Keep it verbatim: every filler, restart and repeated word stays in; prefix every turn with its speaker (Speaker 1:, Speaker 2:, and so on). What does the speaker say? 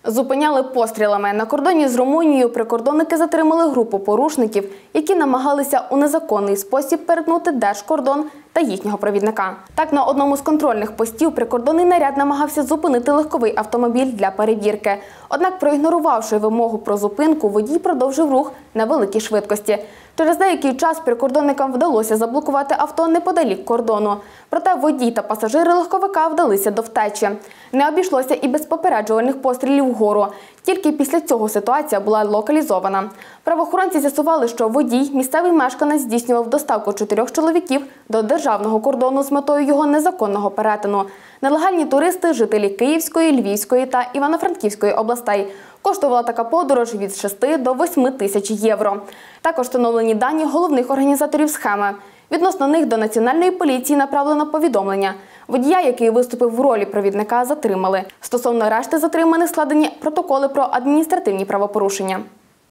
Speaker 1: Зупиняли пострілами. На кордоні з Румунією прикордонники затримали групу порушників, які намагалися у незаконний спосіб перетнути держкордон та їхнього провідника. Так, на одному з контрольних постів прикордонний наряд намагався зупинити легковий автомобіль для перевірки. Однак, проігнорувавши вимогу про зупинку, водій продовжив рух на великій швидкості. Через деякий час прикордонникам вдалося заблокувати авто неподалік кордону. Проте водій та пасажири легковика вдалися до втечі. Не обійшлося і без попереджувальних пострілів вгору. Тільки після цього ситуація була локалізована. Правоохоронці з'ясували, що водій, місцевий мешканець, здійснював доставку чотирьох чоловіків до державного кордону з метою його незаконного перетину. Нелегальні туристи – жителі Київської, Львівської та Івано-Франківської областей. Коштувала така подорож від шести до восьми тисяч євро. Також встановлені дані головних організаторів схеми. Відносно них до Національної поліції направлено повідомлення. Водія, який виступив в ролі провідника, затримали. Стосовно решти затриманих складені протоколи про адміністративні правопорушення.